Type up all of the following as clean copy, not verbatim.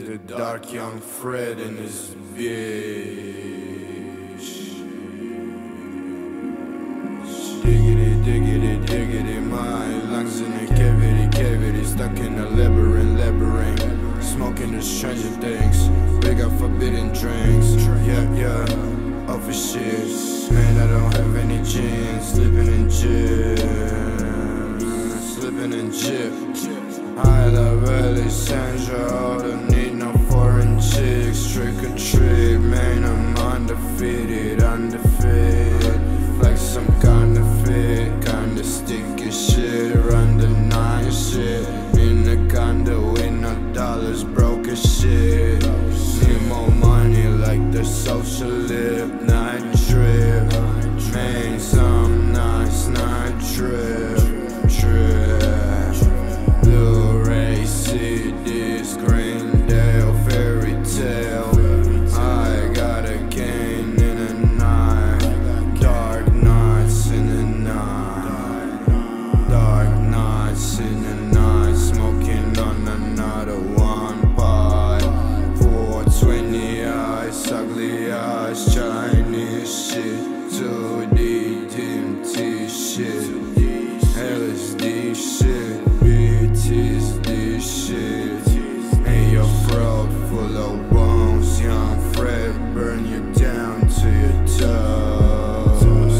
The dark young Fred and his bitch. Diggity, my lungs in a cavity, stuck in a labyrinth, smoking the stranger things. We got forbidden drinks, yeah, off of shit. Man, I don't have any jeans, slipping in gym. I love Alexandra, don't need no foreign chicks. Trick or treat, man, I'm undefeated. Like some kind of fit, kinda sticky shit. Run the 9 shit, in the condo with no dollars, broke as shit. Need more money like the social lip, night drip. Man, some nice night trip. Blu-ray CDs, Greendale fairy tale. I got a cane in the night, dark nights in the night, smoking on another one pipe. 420 eyes, ugly eyes, Chinese shit, 2D DMT shit, LSD shit, BTSD shit. And your throat full of bones, young Fred, burn you down to your toes.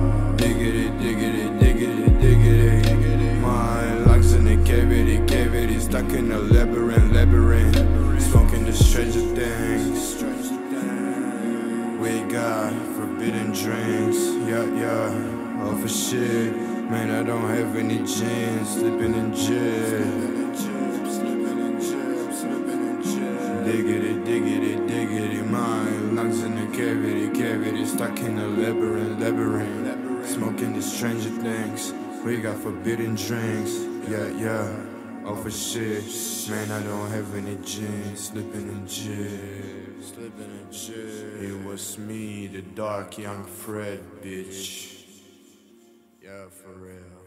Diggity, my lungs in a cavity, stuck in a labyrinth, smoking the stranger things. We got forbidden drinks, yeah, all for shit. Man, I don't have any jeans, slipping in jail. Diggity, my lungs in a cavity, stuck in a labyrinth, smoking the stranger things. We got forbidden drinks, yeah, all for shit. Man, I don't have any jeans, slipping in jail. It was me, the dark young Fred, bitch. Yeah, for real.